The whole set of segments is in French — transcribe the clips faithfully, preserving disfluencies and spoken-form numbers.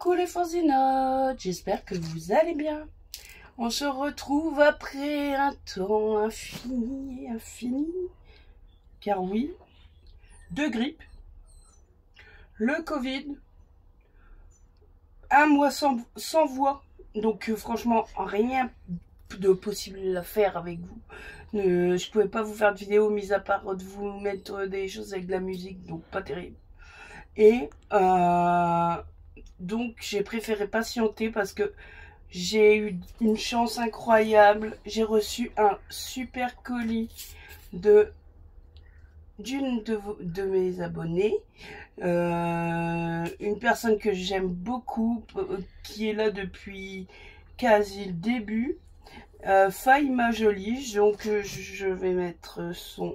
Coucou les fanzinotes, j'espère que vous allez bien. On se retrouve après un temps infini, infini, car oui, deux grippes, le Covid, un mois sans, sans voix, donc euh, franchement rien de possible à faire avec vous. Euh, je pouvais pas vous faire de vidéo, mis à part de vous mettre des choses avec de la musique, donc pas terrible. Et euh, donc j'ai préféré patienter parce que j'ai eu une chance incroyable. J'ai reçu un super colis de d'une de, de mes abonnés, euh, une personne que j'aime beaucoup, qui est là depuis quasi le début, euh, Faïma Jolie. Donc je vais mettre son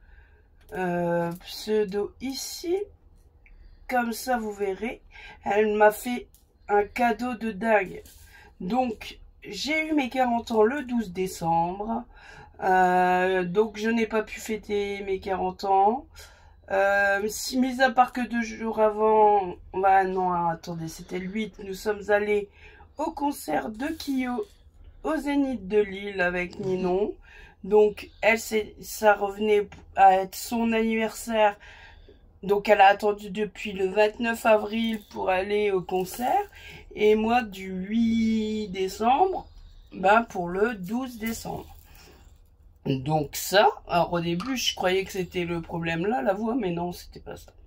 euh, pseudo ici. Comme ça, vous verrez, elle m'a fait un cadeau de dingue. Donc, j'ai eu mes quarante ans le douze décembre. Euh, donc, je n'ai pas pu fêter mes quarante ans. Euh, si, mis à part que deux jours avant... Bah non, attendez, c'était le huit. Nous sommes allés au concert de Kyo au Zénith de Lille avec Ninon. Donc, elle, ça revenait à être son anniversaire. Donc, elle a attendu depuis le vingt-neuf avril pour aller au concert. Et moi, du huit décembre, ben, pour le douze décembre. Donc ça, alors au début, je croyais que c'était le problème là, la voix, mais non, c'était pas ça.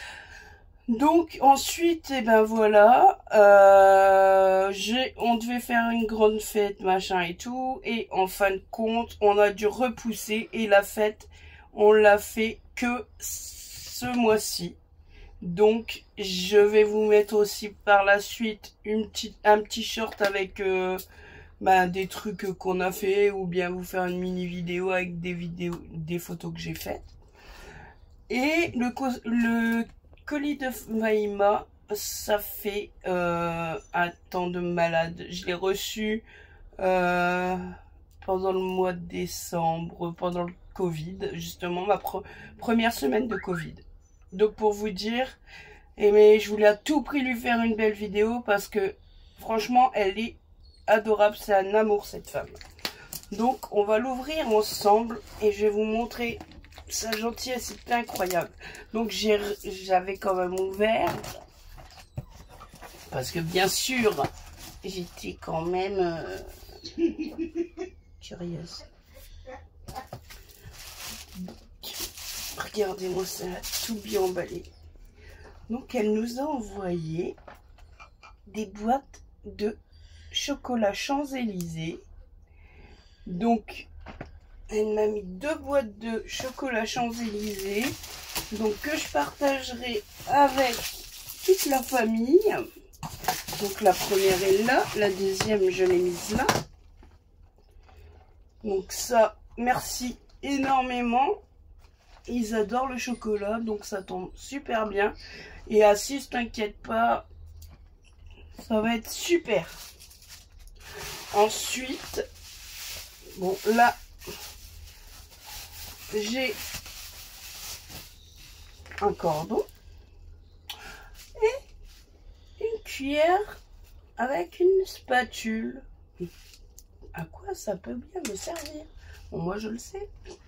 Donc, ensuite, et eh ben voilà, euh, j'ai, on devait faire une grande fête, machin et tout. Et en fin de compte, on a dû repousser. Et la fête, on l'a fait que ce mois-ci. Donc je vais vous mettre aussi par la suite une petite, un petit short avec euh, bah, des trucs qu'on a fait, ou bien vous faire une mini vidéo avec des vidéos, des photos que j'ai faites. Et le, le colis de Faïma, ça fait euh, un temps de malade. Je l'ai reçu euh, pendant le mois de décembre, pendant le Covid, justement ma pre première semaine de Covid. Donc pour vous dire, et mais je voulais à tout prix lui faire une belle vidéo parce que franchement elle est adorable, c'est un amour cette femme. Donc on va l'ouvrir ensemble et je vais vous montrer sa gentillesse, c'est incroyable. Donc j'avais quand même ouvert parce que bien sûr j'étais quand même euh, curieuse. Regardez-moi ça, tout bien emballé. Donc, elle nous a envoyé des boîtes de chocolat Champs-Élysées. Donc, elle m'a mis deux boîtes de chocolat Champs-Élysées. Donc, que je partagerai avec toute la famille. Donc, la première est là. La deuxième, je l'ai mise là. Donc, ça, merci énormément. Ils adorent le chocolat, donc ça tombe super bien. Et Assis, t'inquiète pas, ça va être super. Ensuite, bon là, j'ai un cordon et une cuillère avec une spatule. À quoi ça peut bien me servir? Bon, moi je le sais.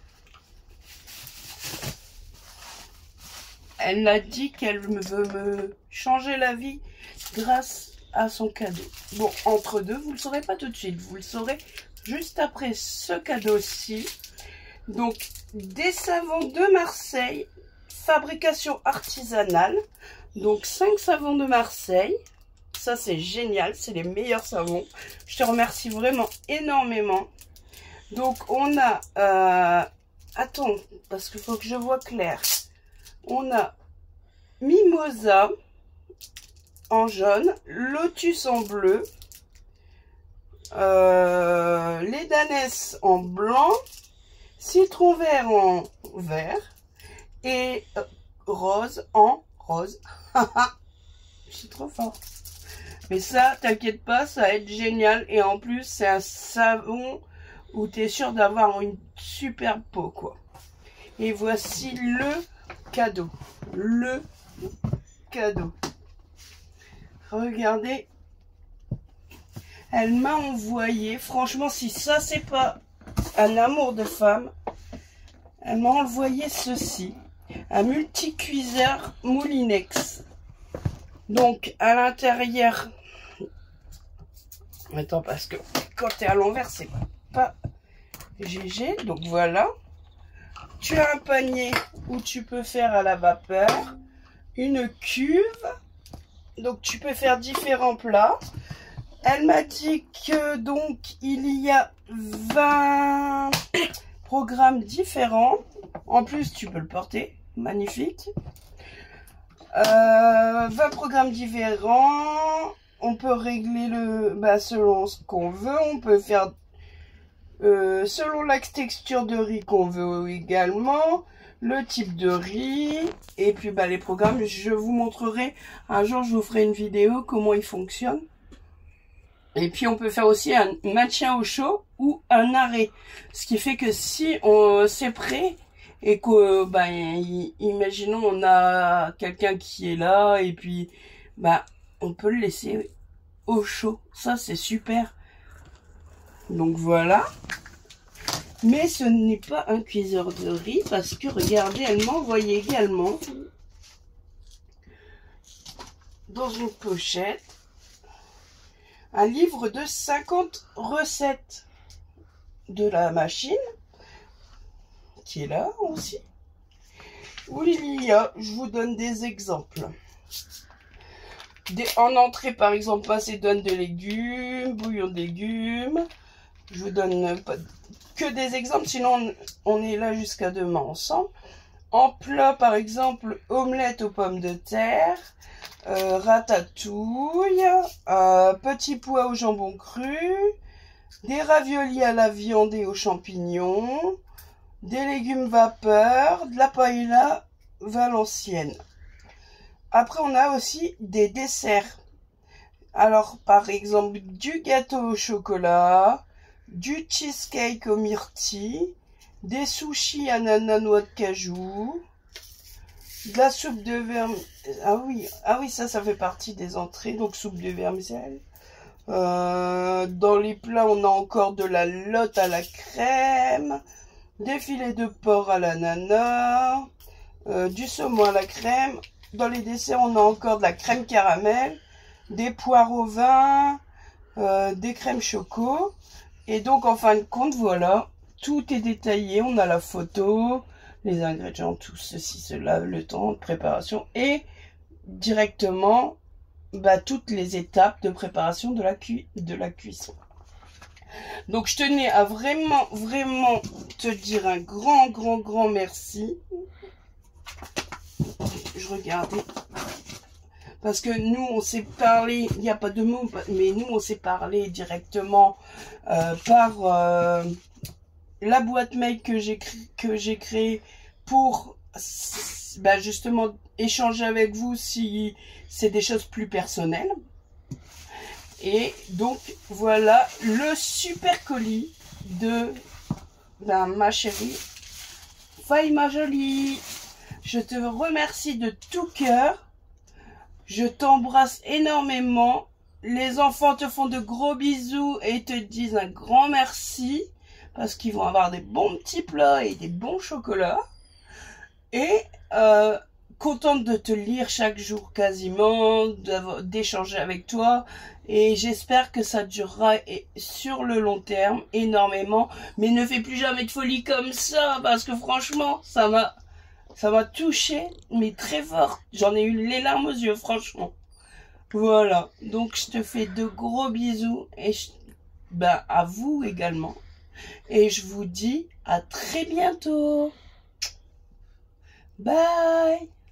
Elle a dit qu'elle veut me changer la vie grâce à son cadeau. Bon, entre deux, vous ne le saurez pas tout de suite. Vous le saurez juste après ce cadeau-ci. Donc, des savons de Marseille, fabrication artisanale. Donc, cinq savons de Marseille. Ça, c'est génial. C'est les meilleurs savons. Je te remercie vraiment énormément. Donc, on a... Euh, attends, parce qu'il faut que je vois clair. On a Mimosa en jaune, Lotus en bleu, euh, les Danès en blanc, Citron vert en vert et euh, rose en rose. Je suis trop fort. Mais ça, t'inquiète pas, ça va être génial. Et en plus, c'est un savon où tu es sûr d'avoir une superbe peau, quoi. Et voici le cadeau. Le cadeau. Regardez. Elle m'a envoyé, franchement, si ça, c'est pas un amour de femme, elle m'a envoyé ceci. Un multi-cuiseur Moulinex. Donc, à l'intérieur... Attends, parce que quand tu es à l'envers, c'est pas G G. Donc, voilà. Tu as un panier où tu peux faire à la vapeur. Une cuve. Donc, tu peux faire différents plats. Elle m'a dit que, donc, il y a vingt programmes différents. En plus, tu peux le porter. Magnifique. Euh, vingt programmes différents. On peut régler le bah, selon ce qu'on veut. On peut faire euh, selon la texture de riz qu'on veut également. Le type de riz. Et puis bah, les programmes, je vous montrerai. Un jour, je vous ferai une vidéo comment ils fonctionnent. Et puis on peut faire aussi un maintien au chaud ou un arrêt. Ce qui fait que si on c'est prêt et que bah, imaginons on a quelqu'un qui est là et puis bah on peut le laisser au chaud. Ça c'est super. Donc voilà. Mais ce n'est pas un cuiseur de riz parce que regardez, elle m'a envoyé également dans une pochette un livre de cinquante recettes de la machine, qui est là aussi, où il y a, je vous donne des exemples. Des, en entrée, par exemple, macédoine de légumes, bouillon de légumes. Je vous donne pas que des exemples, sinon on, on est là jusqu'à demain ensemble. En plat, par exemple, omelette aux pommes de terre. Euh, ratatouille, euh, petits pois au jambon cru, des raviolis à la viande et aux champignons, des légumes vapeur, de la paella valencienne. Après, on a aussi des desserts. Alors, par exemple, du gâteau au chocolat, du cheesecake aux myrtilles, des sushis ananas noix de cajou, de la soupe de vermicelle. Ah oui, ah oui, ça, ça fait partie des entrées. Donc, soupe de vermicelle. Euh, dans les plats, on a encore de la lotte à la crème. Des filets de porc à l'ananas. Euh, du saumon à la crème. Dans les desserts, on a encore de la crème caramel. Des poires au vin. Euh, des crèmes choco. Et donc, en fin de compte, voilà. Tout est détaillé. On a la photo, les ingrédients, tout ceci, cela, le temps de préparation et directement bah, toutes les étapes de préparation de la, cu de la cuisson. Donc je tenais à vraiment, vraiment te dire un grand, grand, grand merci. Je regardais. Parce que nous, on s'est parlé, il n'y a pas de mots, mais nous, on s'est parlé directement euh, par... Euh, la boîte mail que j'ai que j'ai créée pour bah justement échanger avec vous si c'est des choses plus personnelles. Et donc voilà le super colis de ben, ma chérie Faye ma jolie. Je te remercie de tout cœur. Je t'embrasse énormément. Les enfants te font de gros bisous et te disent un grand merci. Parce qu'ils vont avoir des bons petits plats et des bons chocolats. Et euh, contente de te lire chaque jour quasiment, d'échanger avec toi. Et j'espère que ça durera et sur le long terme énormément. Mais ne fais plus jamais de folie comme ça. Parce que franchement, ça m'a ça m'a touché, mais très fort. J'en ai eu les larmes aux yeux, franchement. Voilà. Donc je te fais de gros bisous. Et je, ben, à vous également. Et je vous dis à très bientôt. Bye.